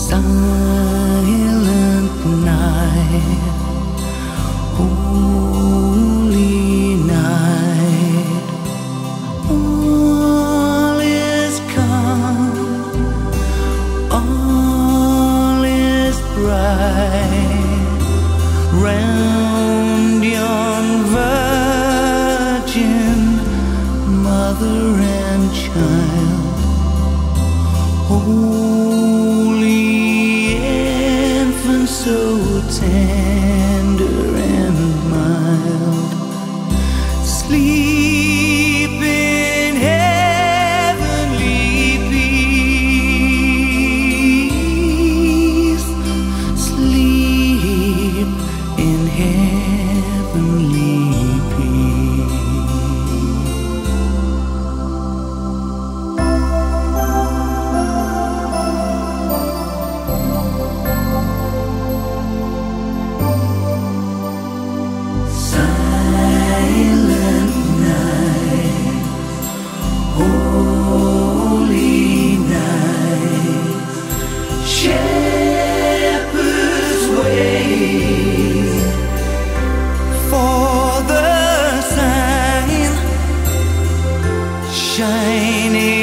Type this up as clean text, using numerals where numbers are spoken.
Silent night, holy night, all is calm, all is bright round yon virgin mother and child. Holy infant, so tender and mild, sleep in heavenly peace, sleep in heavenly peace. Silent night, holy night, shepherds wait for the sign shining